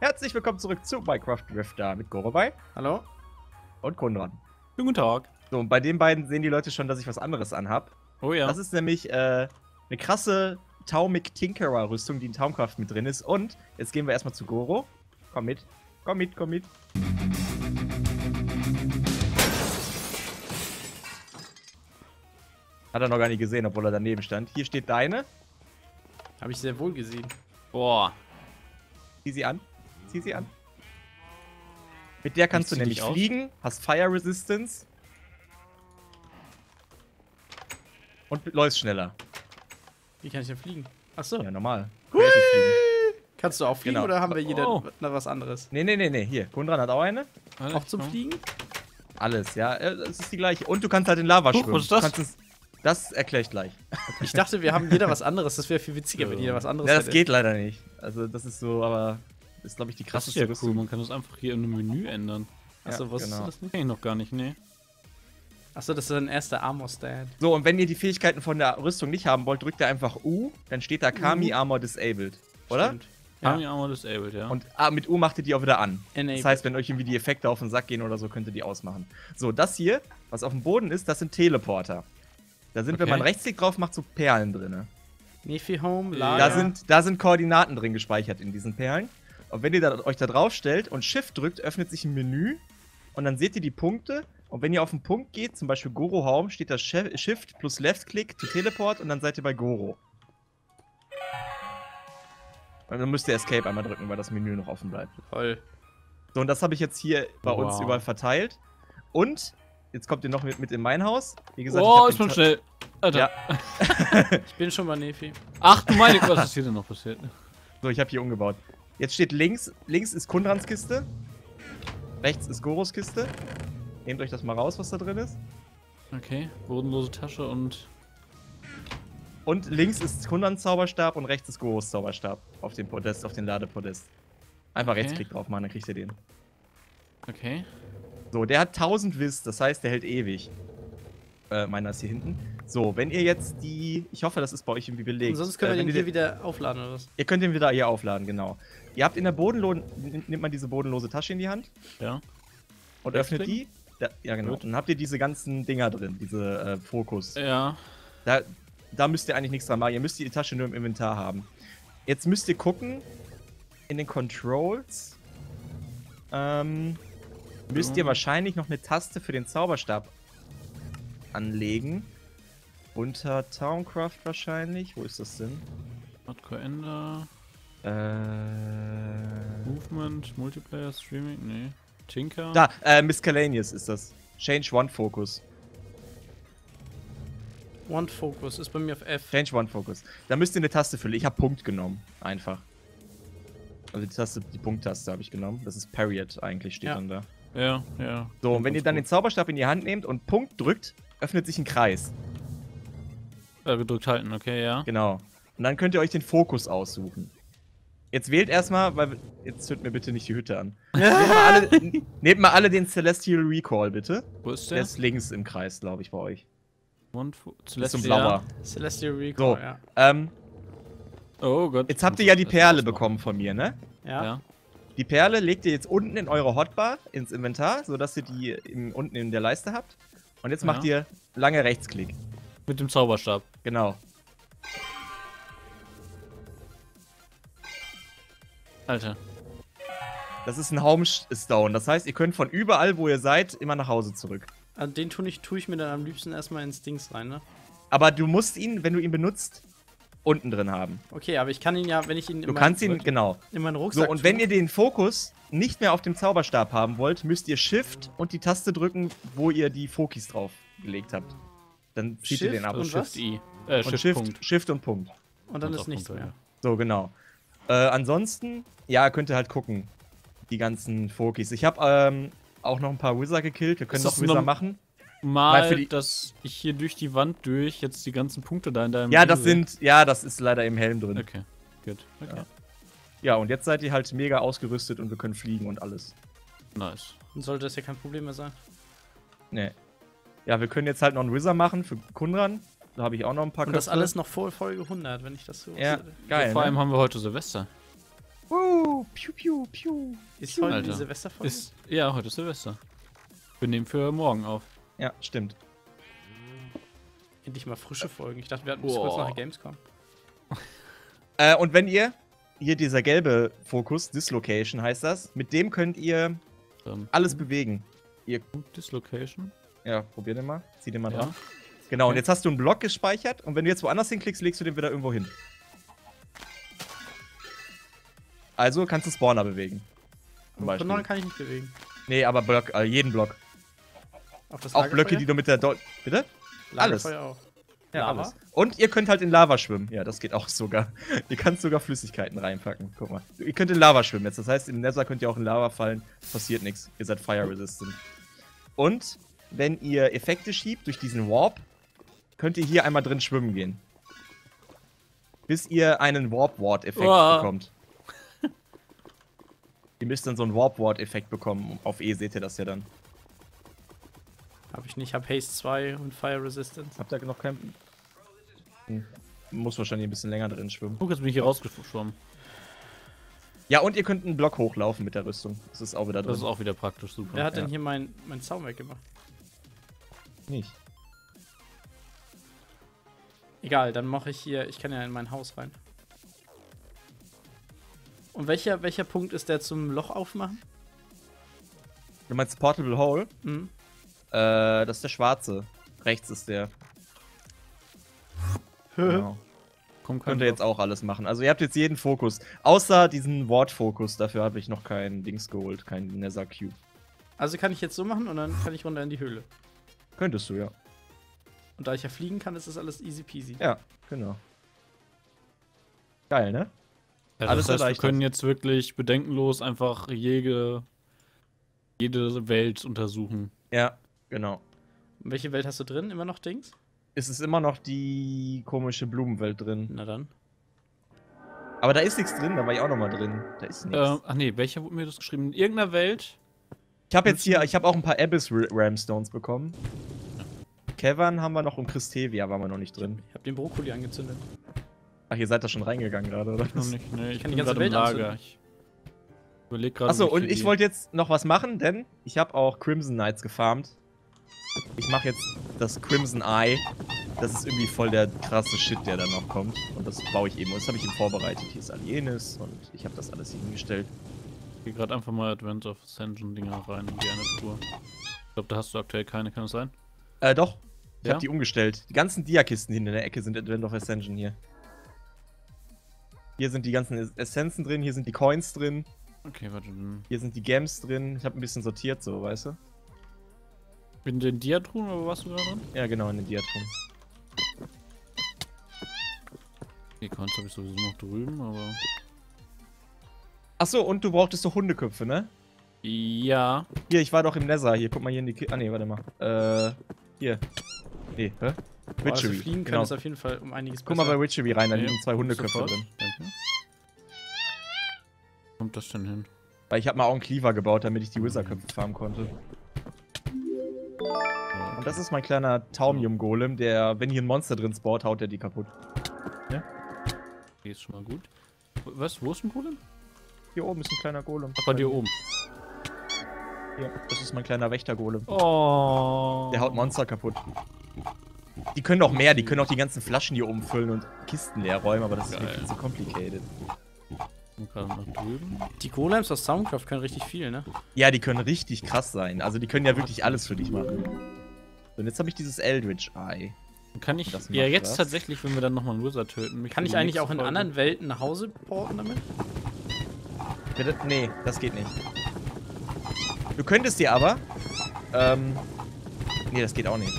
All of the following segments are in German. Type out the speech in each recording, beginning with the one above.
Herzlich willkommen zurück zu Minecraft Drifter mit Gorobei Hallo? und Kondran. Guten Tag. So, und bei den beiden sehen die Leute schon, dass ich was anderes anhab. Oh ja. Das ist nämlich eine krasse Taumic Tinkerer Rüstung, die in Taumcraft mit drin ist. Und jetzt gehen wir erstmal zu Goro. Komm mit. Komm mit, komm mit. Hat er noch gar nicht gesehen, obwohl er daneben stand. Hier steht deine. Habe ich sehr wohl gesehen. Boah. Zieh sie an. Zieh sie an. Mit der kannst du nämlich fliegen, hast Fire Resistance und läufst schneller. Wie kann ich denn fliegen? Achso. Ja, normal. Kannst du auch fliegen Genau. oder haben wir jeder Oh. noch was anderes? Nee. Hier, Kondran hat auch eine. Auch zum Fliegen? Alles, ja. Es ist die gleiche. Und du kannst halt in Lava schwimmen. Was ist das? Du kannst das erkläre ich gleich. Ich dachte, wir haben jeder was anderes. Das wäre viel witziger, wenn jeder was anderes Ja, das hätte. geht leider nicht. Also, das ist so, aber das ist, glaube ich, die Das ist krasseste ja cool, Rüstung. man kann das einfach hier im Menü ändern. Achso, Ja, was genau. ist das nicht? Kenn ich noch gar nicht, nee. Achso, das ist ein erster Armor-Stat. So, und wenn ihr die Fähigkeiten von der Rüstung nicht haben wollt, drückt ihr einfach U, dann steht da Kami Armor Disabled. Oder? Stimmt. Ja. Army Armor Disabled, ja. Und mit U macht ihr die auch wieder an. Enabled. Das heißt, wenn euch irgendwie die Effekte auf den Sack gehen oder so, könnt ihr die ausmachen. So, das hier, was auf dem Boden ist, das sind Teleporter. Da sind, wenn Okay. man Rechtsklick drauf macht, so Perlen drin. Nephi Home, Ja. Lager. Da sind Koordinaten drin gespeichert in diesen Perlen. Und wenn ihr euch da drauf stellt und Shift drückt, öffnet sich ein Menü. Und dann seht ihr die Punkte. Und wenn ihr auf den Punkt geht, zum Beispiel Goro Home, steht da Shift plus Left-Click to Teleport und dann seid ihr bei Goro. Und dann müsst ihr Escape einmal drücken, weil das Menü noch offen bleibt. Toll. So, und das habe ich jetzt hier bei uns Wow. überall verteilt. Und, jetzt kommt ihr noch mit in mein Haus. Wie gesagt, Oh, ich ist man hab schnell. Alter. Ja. Ich bin schon bei Nephi. Ach du meine Gott, was ist hier denn noch passiert? So, ich habe hier umgebaut. Jetzt steht links ist Kondrans Kiste. Rechts ist Goros Kiste. Nehmt euch das mal raus, was da drin ist. Okay, bodenlose Tasche und... Und links ist Kondrans Zauberstab und rechts ist Goros Zauberstab. Auf dem Podest, auf den Ladepodest. Einfach Okay. Rechtsklick drauf machen, dann kriegt ihr den. Okay. So, der hat 1000 Wiss, das heißt, der hält ewig. Meiner ist hier hinten. So, wenn ihr jetzt die... Ich hoffe, das ist bei euch irgendwie belegt. Und sonst können wir wenn den ihr hier wieder aufladen, oder was? Ihr könnt den wieder hier aufladen, genau. Ihr habt in der nimmt man diese bodenlose Tasche in die Hand Ja. und öffnet die. Rechtsklicken? Ja, genau. Gut. Und dann habt ihr diese ganzen Dinger drin, diese Fokus. Ja. Da müsst ihr eigentlich nichts dran machen. Ihr müsst die Tasche nur im Inventar haben. Jetzt müsst ihr gucken, in den Controls müsst ihr wahrscheinlich noch eine Taste für den Zauberstab anlegen. Unter Towncraft wahrscheinlich. Wo ist das denn? Hardcore Ender. Movement, Multiplayer, Streaming, nee. Tinker. Da, Miscellaneous ist das. Change One Focus. One Focus ist bei mir auf F. Change One Focus. Da müsst ihr eine Taste füllen. Ich habe Punkt genommen. Einfach. Also die Punkttaste habe ich genommen. Das ist Period eigentlich, steht Ja. dann da. Ja, ja. So, und wenn ihr dann den Zauberstab in die Hand nehmt und Punkt drückt, öffnet sich ein Kreis. Gedrückt halten, okay, ja. Genau. Und dann könnt ihr euch den Fokus aussuchen. Jetzt wählt erstmal, weil. Jetzt hört mir bitte nicht die Hütte an. Nehmt mal alle den Celestial Recall, bitte. Wo ist Der der? ist links im Kreis, glaube ich, bei euch. Ist Ist so ein blauer. Celestial So, Recall, ja. Oh Gott. jetzt habt ihr ja die Perle bekommen von mir, ne? Ja. Ja. Die Perle legt ihr jetzt unten in eure Hotbar, ins Inventar, sodass ihr die unten in der Leiste habt. Und jetzt macht ihr lange Rechtsklick. Mit dem Zauberstab. Genau. Alter. Das ist ein Homestone. Das heißt, ihr könnt von überall, wo ihr seid, immer nach Hause zurück. Also den tue ich mir dann am liebsten erstmal ins Dings rein, ne? Aber du musst ihn, wenn du ihn benutzt, unten drin haben. Okay, aber ich kann ihn ja, wenn ich ihn Du kannst ihn, genau. in meinen Rucksack So, und wenn ihr den Fokus nicht mehr auf dem Zauberstab haben wollt, müsst ihr Shift und die Taste drücken, wo ihr die Fokis drauf gelegt habt. Dann zieht ihr Shift den ab. und was? Shift I. Und Shift und Punkt. und dann Und ist auch nichts Punkte, mehr. So, genau. Ansonsten, ja, könnt ihr halt gucken. Die ganzen Fokis. Ich habe auch noch ein paar Wizard gekillt. Wir können Ist noch das Wizard noch- machen. Weil Mal, für die- dass ich hier durch die Wand durch jetzt die ganzen Punkte da in deinem... Ja, das Menü sind, ja, das ist leider im Helm drin. sehe. Okay, gut. Okay, Ja, und jetzt seid ihr halt mega ausgerüstet und wir können fliegen und alles. nice. Dann sollte das ja kein Problem mehr sein. Nee. Ja, wir können jetzt halt noch einen Wizard machen für Kundran. Da habe ich auch noch ein paar Und das Köpfe. alles noch vor Folge 100, wenn ich das so Ja, sehe. geil. Vor allem Ne? haben wir heute Silvester. Piu, piu, piu. Ist heute Alter. die Silvesterfolge? Ja, heute ist Silvester. Wir nehmen für morgen auf. Ja, stimmt. Endlich mal frische Folgen. Ich dachte, wir hatten bis kurz nach der Gamescom. Und wenn ihr, hier dieser gelbe Fokus, Dislocation heißt das, mit dem könnt ihr alles bewegen. Dislocation. Ja, probier den mal. Zieh den mal Ja. dran. Genau, und Okay. jetzt hast du einen Block gespeichert und wenn du jetzt woanders hinklickst, legst du den wieder irgendwo hin. Also kannst du Spawner bewegen. Zum Von Beispiel. kann ich nicht bewegen. Nee, aber Block, jeden Block. Auf das Auch Blöcke, die du mit der Bitte? alles. Lagerfeuer auch. Ja, Lava? alles. Und ihr könnt halt in Lava schwimmen. Ja, das geht auch sogar. Ihr könnt sogar Flüssigkeiten reinpacken. Guck mal. Ihr könnt in Lava schwimmen jetzt. Das heißt, im Nether könnt ihr auch in Lava fallen. Passiert nichts. Ihr seid fire resistant. Und wenn ihr Effekte schiebt durch diesen Warp, könnt ihr hier einmal drin schwimmen gehen. Bis ihr einen Warp-Ward-Effekt bekommt. Ihr müsst dann so einen Warp-Ward-Effekt bekommen. Auf E seht ihr das ja dann. Hab ich nicht. Hab Haste 2 und Fire Resistance. Habt ihr noch keinen... Muss wahrscheinlich ein bisschen länger drin schwimmen. Guck, jetzt bin ich hier rausgeschwommen. Ja, und ihr könnt einen Block hochlaufen mit der Rüstung. Das ist auch wieder drin. Das ist auch wieder praktisch, super. Wer hat Ja. denn hier mein Zaun weggemacht? Nicht. Egal, dann mache ich hier. Ich kann ja in mein Haus rein. Und welcher Punkt ist der zum Loch aufmachen? Du meinst Portable Hole? Mhm. Das ist der schwarze. Rechts ist der. Genau. Komm, Könnt ihr jetzt auch alles machen. Also ihr habt jetzt jeden Fokus. Außer diesen Ward-Fokus. Dafür habe ich noch kein Dings geholt. Kein Nether Cube. Also kann ich jetzt so machen und dann kann ich runter in die Höhle. Könntest du, ja. Und da ich ja fliegen kann, ist das alles easy peasy. Ja, genau. Geil, ne? Also alles das heißt, wir erleichtert. können jetzt wirklich bedenkenlos einfach jede Welt untersuchen. Ja, genau. Und welche Welt hast du drin? Immer noch Dings? Es ist immer noch die komische Blumenwelt drin. Na dann. Aber da ist nichts drin, da war ich auch noch mal drin. Da ist nichts. Ach nee, welcher wurde mir das geschrieben? In irgendeiner Welt? Ich habe jetzt hier, ich habe auch ein paar Abyss Ramstones bekommen. Kevin haben wir noch und Christevia waren wir noch nicht drin. Ich hab den Brokkoli angezündet. Ach, ihr seid da schon reingegangen gerade, oder? Noch nicht, nee, ich kann die bin ganze gerade im Welt Lager. anzünden. Ich überleg gerade. Achso, wie und viel ich die- wollte jetzt noch was machen, denn ich habe auch Crimson Knights gefarmt. Ich mache jetzt das Crimson Eye. Das ist irgendwie voll der krasse Shit, der da noch kommt. Und das baue ich eben. Und das habe ich ihm vorbereitet. Hier ist Alienis und ich habe das alles hier hingestellt. Ich geh gerade einfach mal Advent of Ascension Dinger rein in die eine Tour. Ich glaube, da hast du aktuell keine, kann das sein? Doch. Ich Ja? habe die umgestellt. Die ganzen Dia-Kisten hinten in der Ecke sind Advent of Ascension hier. Hier sind die ganzen Essenzen drin, hier sind die Coins drin, Okay, warte. Dann hier sind die Gems drin. Ich habe ein bisschen sortiert so, weißt du? in den Diatruhen, oder warst du gerade dran? Ja, genau, in den Diatron. Die Coins habe ich sowieso noch drüben, aber. Achso, und du brauchtest so Hundeköpfe, ne? Ja. Hier, ich war doch im Nether. Hier, guck mal hier in die Ah, nee, warte mal. Hier. Nee, hä? Boah, also Witchery. fliegen kann Genau. ist auf jeden Fall um einiges Guck mal bei besser. Witchery rein, da Okay, liegen 2 Hundeköpfe sofort. drin. Danke. Wo kommt das denn hin? Weil ich habe mal auch einen Cleaver gebaut, damit ich die Wizardköpfe farmen konnte. Und das ist mein kleiner Taumium-Golem, der, wenn hier ein Monster drin spawnt, haut der die kaputt. Die ist schon mal gut. Was? Wo ist ein Golem? Hier oben ist ein kleiner Golem. Ach, bei dir oben. Hier, das ist mein kleiner Wächter-Golem. Oh. Der haut Monster kaputt. Die können auch mehr, die können auch die ganzen Flaschen hier oben füllen und Kisten leer räumen, aber das ist mir Geil. viel zu complicated. Und gerade nach drüben. Die Golems aus Soundcraft können richtig viel, ne? Ja, die können richtig krass sein. Also die können ja wirklich alles für dich machen. So, und jetzt habe ich dieses Eldritch Eye. Und kann ich Das ja macht jetzt was. tatsächlich, wenn wir dann nochmal einen Wizard töten, mich Kann für ich die eigentlich nächste auch in Folge- anderen Welten nach Hause porten damit? Bitte? Nee, das geht nicht. Du könntest dir aber. Nee, das geht auch nicht.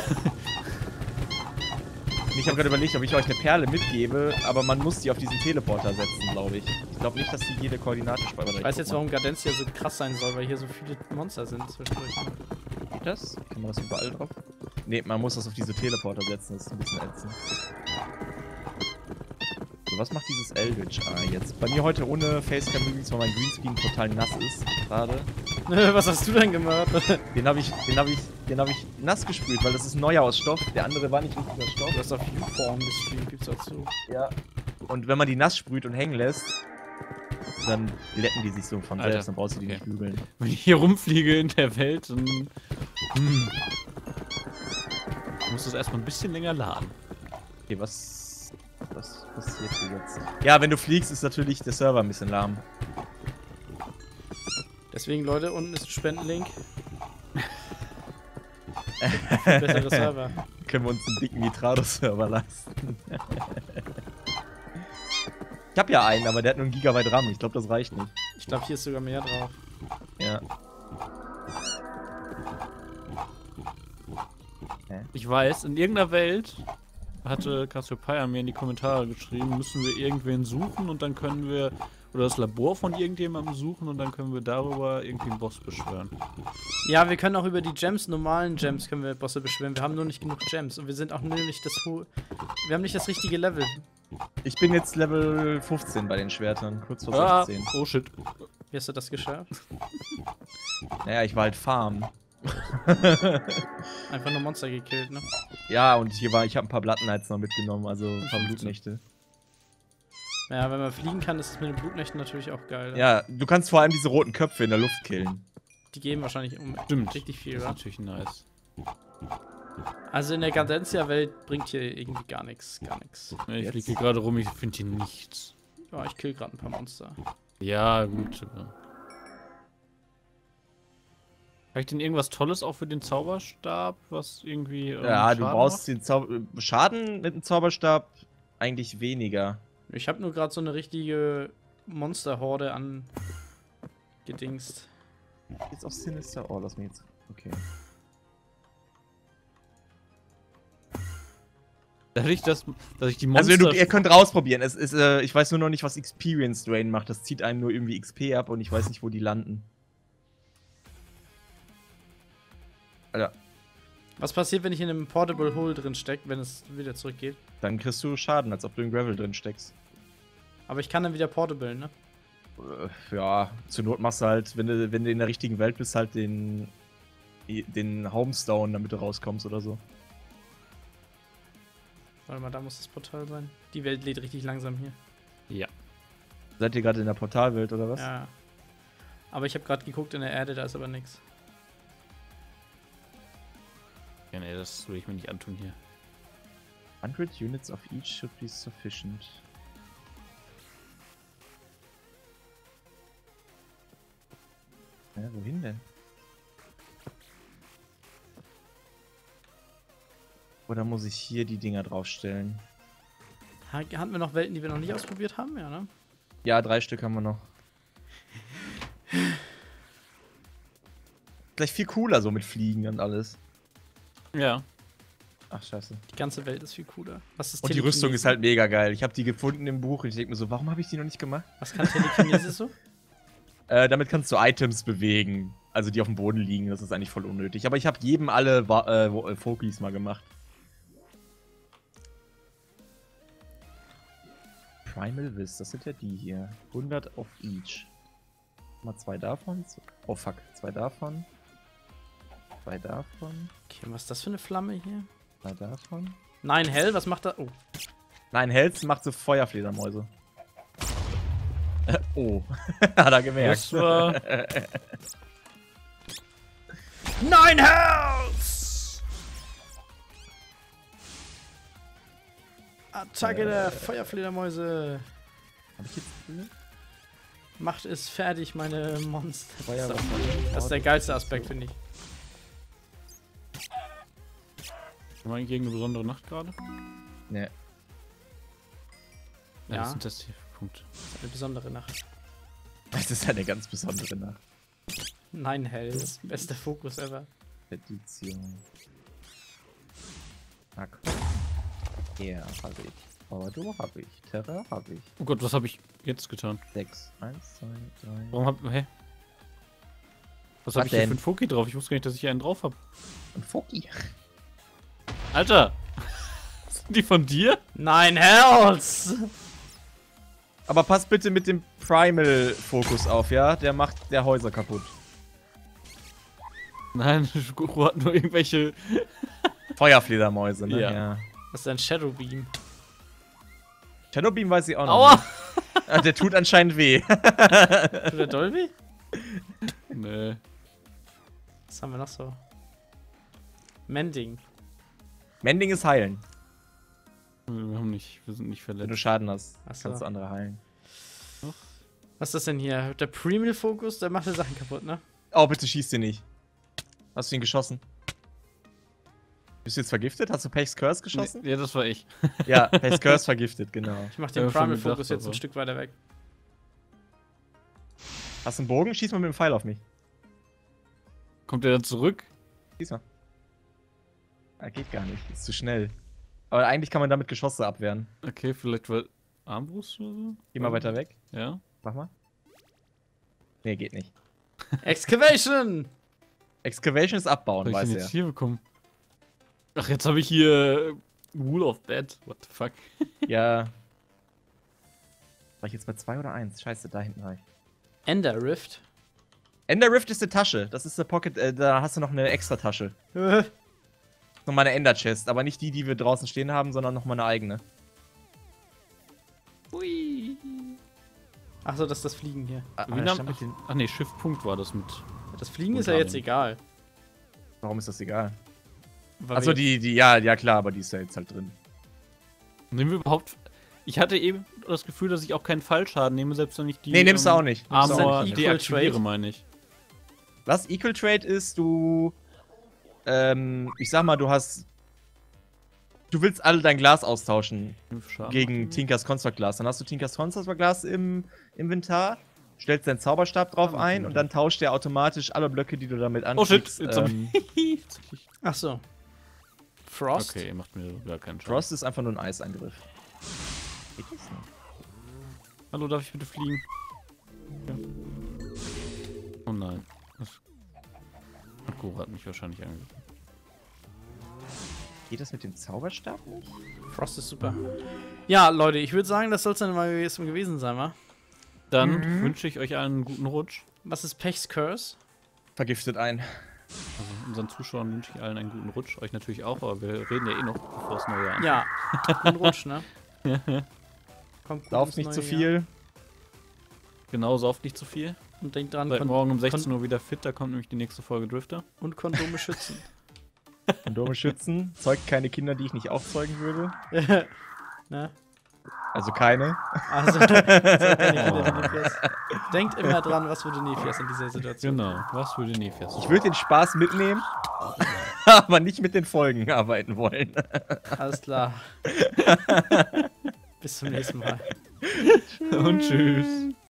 Ich habe gerade überlegt, ob ich euch eine Perle mitgebe, aber man muss die auf diesen Teleporter setzen, glaube ich. Ich glaube nicht, dass die jede Koordinate speichert. Ich weiß jetzt, warum Gardencia so krass sein soll, weil hier so viele Monster sind zwischendurch. Geht das? Kann man das überall drauf? Nee, man muss das auf diese Teleporter setzen, das ist ein bisschen ätzend. So, was macht dieses Eldritch Eye jetzt? Bei mir heute ohne Facecam übrigens, weil mein Greenscreen total nass ist, gerade. Was hast du denn gemacht? Den hab ich nass gesprüht, weil das ist neuer aus Stoff. Der andere war nicht richtig aus Stoff. Du hast auf Viewform gestreamt, gibt's dazu. Ja. Und wenn man die nass sprüht und hängen lässt, Dann glätten die sich so von Alter, selbst, dann brauchst du die okay. nicht bügeln. Wenn ich hier rumfliege in der Welt, dann muss das erstmal ein bisschen länger laden. Okay, was passiert hier jetzt? Ja, wenn du fliegst, ist natürlich der Server ein bisschen lahm. Deswegen, Leute, unten ist ein Spendenlink. Für bessere Server. Können wir uns einen dicken Nitrado-Server leisten. Ich hab ja einen, aber der hat nur 1 GB RAM. Ich glaube, das reicht nicht. Ich glaube, hier ist sogar mehr drauf. Ja. Ich weiß, in irgendeiner Welt hatte Cassiopeia mir in die Kommentare geschrieben, müssen wir irgendwen suchen und dann können wir, oder das Labor von irgendjemandem suchen und dann können wir darüber irgendwie einen Boss beschwören. Ja, wir können auch über die Gems, normalen Gems, können wir Bosse beschwören. Wir haben nur nicht genug Gems und wir sind auch nur nicht wir haben nicht das richtige Level. Ich bin jetzt Level 15 bei den Schwertern, kurz vor 16. Oh shit. Wie hast du das geschafft? Naja, ich war halt Farm. Einfach nur Monster gekillt, ne? Ja, und ich habe ein paar Blattenheiz noch mitgenommen, also ein paar Blutnächte. Ja, wenn man fliegen kann, ist es mit den Blutnächten natürlich auch geil. Ne? Ja, du kannst vor allem diese roten Köpfe in der Luft killen. Die geben wahrscheinlich Stimmt. richtig viel, Das ist wa? natürlich nice. Also in der Gardentia-Welt bringt hier irgendwie gar nichts. Gar nichts. Ja, ich Jetzt? fliege hier gerade rum, ich finde hier nichts. Ja, ich kill gerade ein paar Monster. Ja, gut. Ja. Habe ich denn irgendwas Tolles auch für den Zauberstab, was irgendwie. Ja, du Schaden brauchst macht? den Schaden mit dem Zauberstab eigentlich weniger. Ich habe nur gerade so eine richtige Monsterhorde gedingst. Jetzt auf Sinister. Oh, lass mich jetzt. Okay. Dadurch, dass ich die Also Monster. ihr könnt rausprobieren. Es ist, ich weiß nur noch nicht, was Experience Drain macht. Das zieht einem nur irgendwie XP ab und ich weiß nicht, wo die landen. Alter, Was passiert, wenn ich in einem Portable Hole drin stecke, wenn es wieder zurückgeht? dann kriegst du Schaden, als ob du in Gravel drin steckst. Aber ich kann dann wieder Portable, ne? Ja, zur Not machst du halt, wenn du in der richtigen Welt bist, halt den Homestone, damit du rauskommst oder so. Warte mal, da muss das Portal sein. Die Welt lädt richtig langsam hier. Ja. Seid ihr gerade in der Portalwelt oder was? Ja. Aber ich habe gerade geguckt in der Erde, da ist aber nichts. Ja, nee, das will ich mir nicht antun hier. 100 units of each should be sufficient. Ja, wohin denn? Oder muss ich hier die Dinger draufstellen? Hatten wir noch Welten, die wir noch nicht ausprobiert haben? Ja, ne? Ja, 3 Stück haben wir noch. Gleich viel cooler so mit Fliegen und alles. Ja. Ach, scheiße. Die ganze Welt ist viel cooler. Was ist Und die Rüstung ist halt mega geil. Ich habe die gefunden im Buch und ich denke mir so, warum habe ich die noch nicht gemacht? Was kann Telekinese so? Damit kannst du Items bewegen. Also die auf dem Boden liegen. Das ist eigentlich voll unnötig. Aber ich habe jedem alle Fokis mal gemacht. Primal Vis, das sind ja die hier. 100 of each. Mal 2 davon. Oh fuck, 2 davon. 2 davon. Okay, was ist das für eine Flamme hier? 2 davon. Nein, Hell, was macht das? Oh. Nein, Hells macht so Feuerfledermäuse. Oh. Hat er gemerkt. Das war. Nein, Hells! Attacke der Feuerfledermäuse. Hab ich jetzt viel? Macht es fertig, meine Monster. Feuerwasser. Das ist der geilste Aspekt, finde ich. Haben wir eigentlich irgendeine besondere Nacht gerade? Ne. Ja. Das sind das die Punkte. Das ist eine besondere Nacht. Das ist eine ganz besondere Nacht. Nein, Hells. Bester Fokus ever. Petition. Hack. Ja, hab ich. Ordo hab ich. Terra hab ich. Oh Gott, was habe ich jetzt getan? 6. 1, 2, 3. Warum hab. Hä? Was Was habe ich hier denn? für einen Foki drauf? Ich wusste gar nicht, dass ich hier einen drauf habe. Und Foki. Alter! Sind die von dir? Nein, Hells! Aber pass bitte mit dem Primal-Fokus auf, ja? Der macht der Häuser kaputt. Nein, Guru hat nur irgendwelche. Feuerfledermäuse, ne? Ja. Das ist ein Shadow Beam. Shadowbeam weiß ich auch noch. Aua! Nicht. Ah, der tut anscheinend weh. Tut der doll weh? Nee. Was haben wir noch so? Mending. Mending ist heilen. Wir sind nicht Wenn du verletzt. Schaden hast, Ach so. kannst du andere heilen. Was ist das denn hier? Der Premium-Fokus, der macht die Sachen kaputt, ne? Oh, bitte schieß den nicht. Hast du ihn geschossen? Bist du jetzt vergiftet? Hast du Pech's Curse geschossen? Nee, ja, das war ich. Ja, Pech's Curse vergiftet, genau. Ich mach Ja, den schon Primal-Fokus gedacht, jetzt ein aber. Stück weiter weg. Hast du einen Bogen? Schieß mal mit dem Pfeil auf mich. Kommt der dann zurück? Schieß mal. Ah, geht gar nicht. Ist zu schnell. Aber eigentlich kann man damit Geschosse abwehren. Okay, vielleicht weil Armbrust oder so? Geh mal weiter weg. Ja. Mach mal. Nee, geht nicht. Excavation! Excavation ist abbauen, Was hab ich weiß denn er. jetzt hier bekommen? Ach, jetzt habe ich hier Wall of Dead. What the fuck? Ja. War ich jetzt bei 2 oder 1? Scheiße, da hinten war ich. Ender Rift. Ender Rift ist eine Tasche. Das ist eine Pocket, da hast du noch eine extra Tasche. Nochmal eine Ender Chest, aber nicht die, die wir draußen stehen haben, sondern nochmal eine eigene. Ui. Achso, das ist das Fliegen hier. Wie nahm, ach nee, Schiffpunkt war das mit. Das Fliegen ist ja jetzt egal. Warum ist das egal? Weil Achso, wir- ja klar, aber die ist ja jetzt halt drin. Nehmen wir überhaupt. Ich hatte eben das Gefühl, dass ich auch keinen Fallschaden nehme, selbst wenn ich die. Nee, nimmst du auch nicht. Nimmst du auch Armor nicht. Equal deaktiviere, Trade? meine ich. Was Equal Trade ist, ich sag mal, du willst alle dein Glas austauschen 5 Schaden. gegen Tinkers Construct Glas. Dann hast du Tinkers Construct Glas im Inventar, stellst deinen Zauberstab drauf ein und dann tauscht der automatisch alle Blöcke, die du damit Oh shit, anschließt. jetzt hab ich. Achso. Frost? Okay, macht mir gar keinen Schaden. Frost ist einfach nur ein Eisangriff. Geht das nicht? Hallo, darf ich bitte fliegen? Ja. Oh nein. Akura hat mich wahrscheinlich angegriffen. Geht das mit dem Zauberstab nicht? Frost ist super. Ja, Leute, ich würde sagen, das soll es dann mal gewesen sein, wa? Dann wünsche ich euch allen einen guten Rutsch. Was ist Pech's Curse? Vergiftet ein. Also unseren Zuschauern wünsche ich allen einen guten Rutsch. Euch natürlich auch, aber wir reden ja eh noch, bevor das neue Jahr anfängt. Ja, guten Rutsch, ne? Kommt gut Sauf ins nicht neue zu Jahr. viel. Genau, sauft nicht zu viel. Und denkt dran, Seid morgen um 16 Uhr wieder fit, da kommt nämlich die nächste Folge Drifter. und Kondome schützen. Kondome schützen. Zeugt keine Kinder, die ich nicht auch zeugen würde. Ne? Also keine. Also, seid ihr nicht wieder Nefias. Denkt immer dran, was würde Nefias in dieser Situation. Genau, was würde Nefias? Ich würde den Spaß mitnehmen, aber nicht mit den Folgen arbeiten wollen. Alles klar. Bis zum nächsten Mal. Und tschüss.